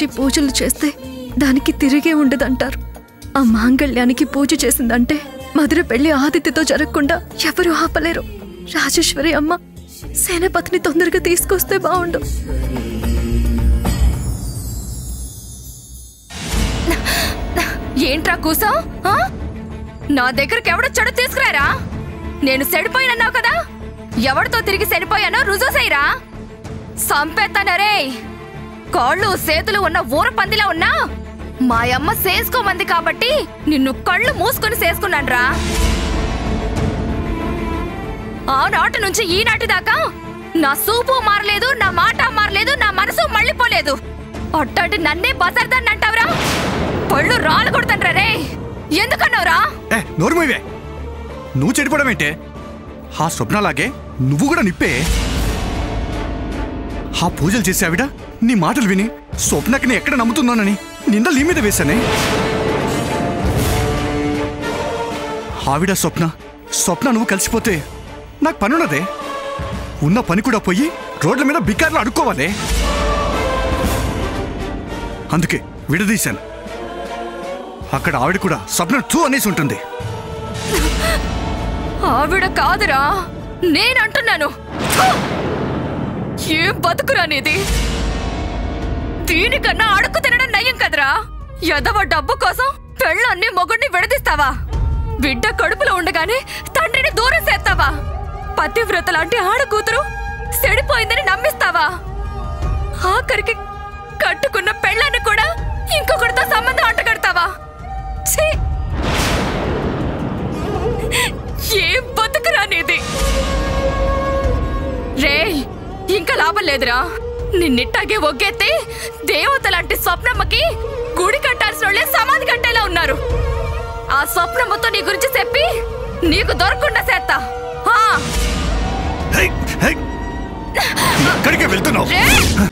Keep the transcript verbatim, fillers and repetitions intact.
మనిషి పూజలు చేస్తే దానికి తిరిగే ఉండదంటారు. ఆ మాంగళ్యానికి పూజ చేసిందంటే మధుర పెళ్లి ఆదిత్యతో జరగకుండా ఎవరు ఆపలేరు. రాజేశ్వరి అమ్మ సేనాపతిని తొందరగా తీసుకొస్తే బాగుండు. ఏంట్రా కూసా? నా దగ్గరకు ఎవడో చెడు తీసుకురారా? నేను సెడిపోయినన్నావు కదా, ఎవరితో తిరిగి సెడిపోయానో రుజువు చేయరా? సంపేస్తానరే. కాళ్ళు చేతులు ఉన్న ఊర పందిలా ఉన్నా మా అమ్మ చేసుకోమంది కాబట్టి నిన్ను కళ్ళు మూసుకొని చేసుకున్నాన్రా. ఆనాటి నుంచి ఈనాటి దాకా నా సూపు మారలేదు, నా మాట మారలేదు, నా మనసు మళ్ళీపోలేదు. అట్టంటి నన్నే బజార్దాన్ని అంటావురా? పళ్ళు రాలు కొడతాన్రా రే. ఎందుకన్నావురా? నువ్వు చెడిపోవడం ఏంటే? ఆ స్వప్నలాగే నువ్వు కూడా నిప్పే. ఆ పూజలు చేసే ఆవిడ నీ మాటలు విని స్వప్నకి నీ ఎక్కడ నమ్ముతున్నానని నిందలు నీ మీద వేశానే. ఆవిడ స్వప్న స్వప్న నువ్వు కలిసిపోతే నాకు పనున్నదే. ఉన్న పని కూడా పోయి రోడ్ల మీద బికార్లు అడుక్కోవాలి. అందుకే విడదీశాను. అక్కడ ఆవిడ కూడా స్వప్న చూ అనేసి ఉంటుంది. ఆవిడ కాదురా, నేనంటున్నాను. ఏం బతుకురా నీది? దీనికన్నా అడుక్కు తినడం నయ్యం కదరా. ఎదవ డబ్బు కోసం పెళ్ళాన్ని మొగుడిని విడదీస్తావా? బిడ్డ కడుపులో ఉండగానే తండ్రిని దూరం చేస్తావా? పతివ్రత లాంటి ఆడ కూతురు సెడిపోయిందని నమ్మిస్తావా? ఆఖరికి కట్టుకున్న పెళ్ళాన్ని కూడా ఇంకొకరితో సంబంధం అంటగడతావా? ఏం బతుకురా నీది? రే, ఇంకా లాభం లేదురా. నిన్నిట్టాగే ఒగ్గెత్తి దేవత లాంటి స్వప్నమ్మకి గుడి కట్టాల్సిన వాళ్ళే సమాధి కట్టేలా ఉన్నారు. ఆ స్వప్నమ్మతో నీ గురించి చెప్పి నీకు దొరకకుండా చేస్తా. ఎక్కడికి వెళ్తున్నావు?